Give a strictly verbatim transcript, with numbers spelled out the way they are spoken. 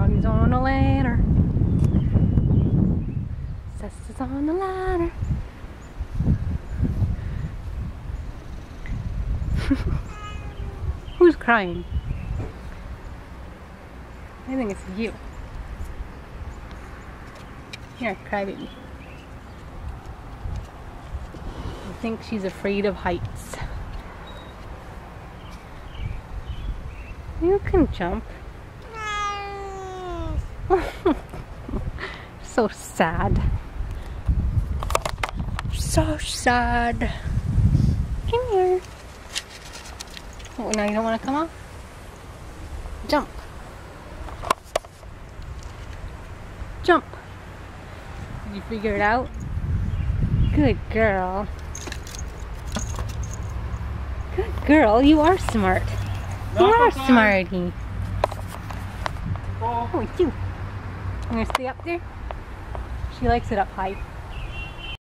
Doggy's on a ladder. Cess is on the ladder. Who's crying? I think it's you. Here, crybaby. I think she's afraid of heights. You can jump. So sad. So sad. Come here. Oh, now you don't want to come off? Jump. Jump. Did you figure it out? Good girl. Good girl, you are smart. You are smarty. Oh, you. I'm gonna stay up there. She likes it up high.